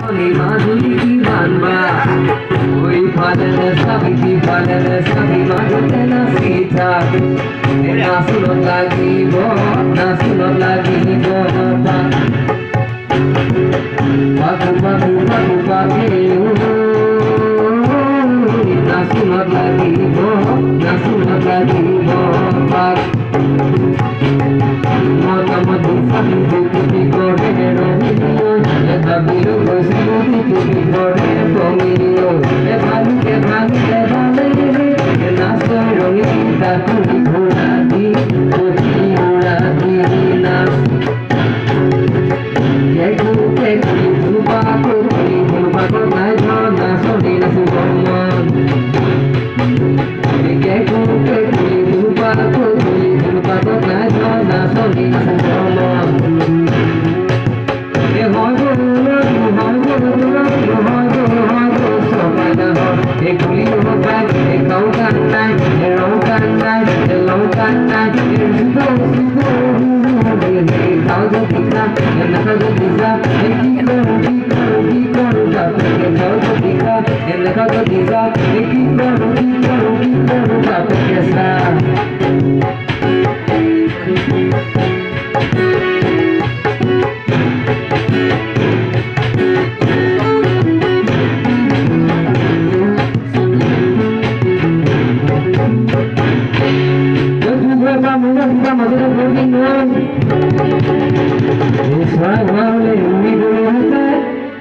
মাধুরী কি মানবা ওই ফালের সাবি মাঝতে নাচি থাক নাচুন লাগিব বাবু বাবু বাবু বাবু নাচুন লাগিব বাক মতামত সাবি তুমি করে রঙিও দাবিও বসে তুমি করে রঙিও ভালুকে ভালে নাচ রঙিন তাকুরি ঘোড়া দি ওড়া দি নাচ ধুপা নাই নাচনি নাচু বর্মন ধুপা নাই নাচনি নাচু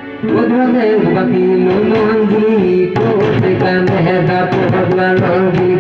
Baki lo mangi ko te kan hai da po bhagwan